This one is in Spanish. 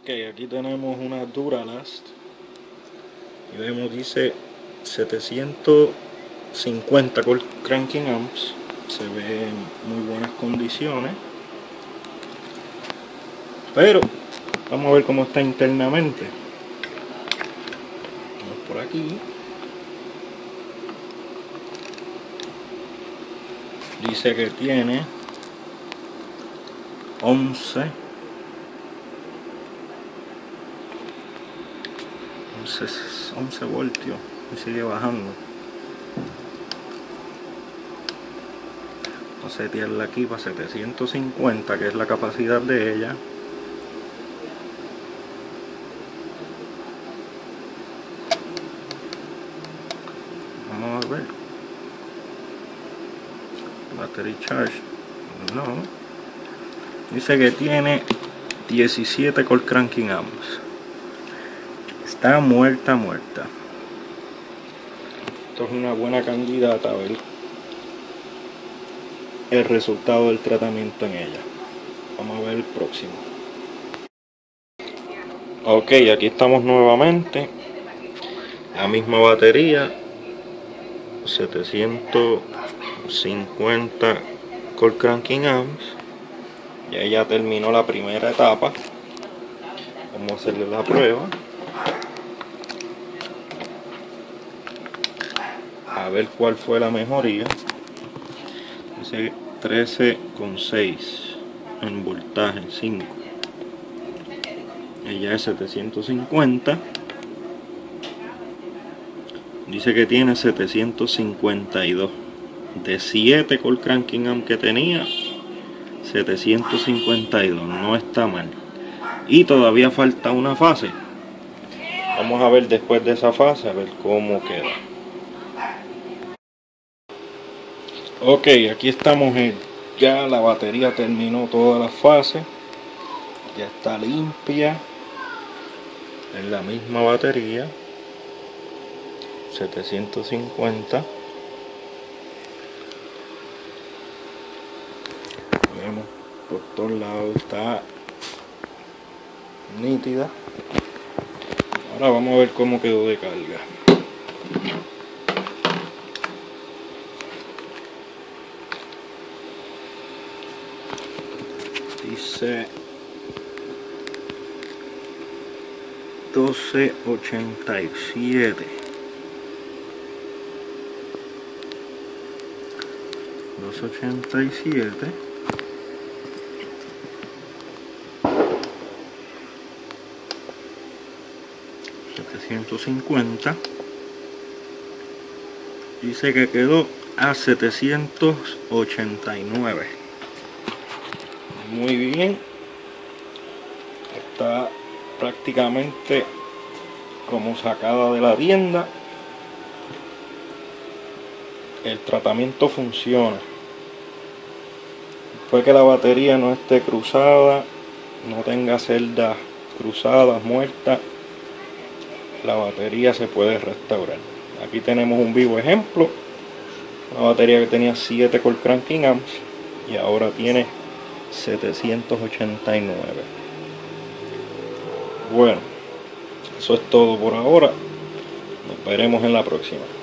Ok, aquí tenemos una Duralast y vemos, dice 750 cranking amps. Se ve en muy buenas condiciones, pero vamos a ver cómo está internamente. Vamos por aquí. Dice que tiene 11 voltios y sigue bajando. Vamos a setearla aquí para 750, que es la capacidad de ella. Vamos a ver. Battery charge, no. Dice que tiene 17 core cranking amps. Está muerta. Esto es una buena candidata a ver el resultado del tratamiento en ella. Vamos a ver el próximo. Ok, aquí estamos nuevamente. La misma batería, 750 core cranking amps. Ya ella terminó la primera etapa. Vamos a hacerle la prueba. A ver cuál fue la mejoría. Dice 13,6 en voltaje, 5. Ella es 750. Dice que tiene 752. De 7 core cranking amp que tenía, 752. No está mal. Y todavía falta una fase. Vamos a ver después de esa fase, a ver cómo queda. Ok, aquí estamos ya la batería terminó todas las fases. Ya está limpia. Es la misma batería. 750. Vemos por todos lados, está nítida. Ahora vamos a ver cómo quedó de carga. Dice 1287. 287. $750. Dice que quedó a 789. Muy bien. Está prácticamente como sacada de la tienda. El tratamiento funciona. Después que la batería no esté cruzada, no tenga celdas cruzadas, muertas, la batería se puede restaurar. Aquí tenemos un vivo ejemplo. Una batería que tenía 7 core cranking amps y ahora tiene 789. Bueno, eso es todo por ahora. Nos veremos en la próxima.